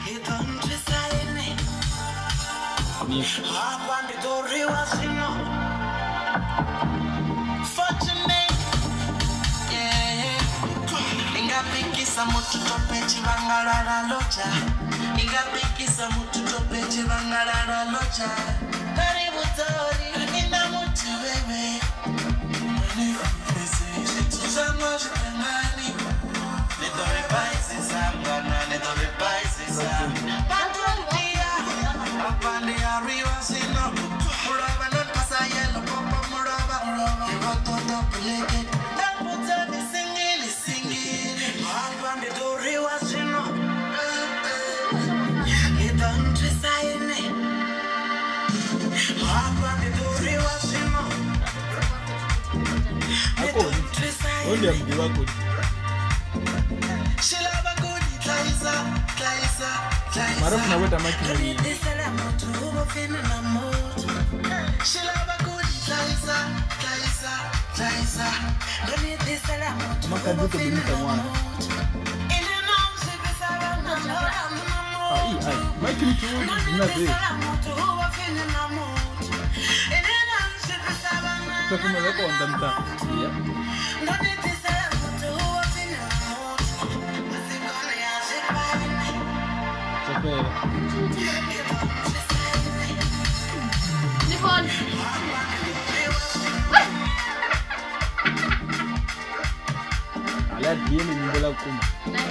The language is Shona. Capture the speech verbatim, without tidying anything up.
Ingapikisa mutu topechi bangalala locha. Ingapikisa mutu topechi bangalala locha. Karibu tori nina mutu bebe. Mani fesi tuzama shangani. Neto repaisi sangana, neto repaisi sangana. Pantuantia, apandia riwa sino. Muraba non pasa yellow, papa muraba. Eroto topuleke. Namputani singili singili. Apande dori wasino. Idantri saine. Apande dori wasino. Idantri saine. Only am giwa good. Shilaba good, Tlaisa, Tlaisa, Tlaisa. Marafu na weta maki. Shilaba good, Tlaisa, Tlaisa, Tlaisa. Maka duto binita mwana. Ah, hii, hai. Maki ni chuoni, zinaze. Tafuma lako wandamta. Yeah. Sapere. Nicole. Ala diye ni mbela kuma.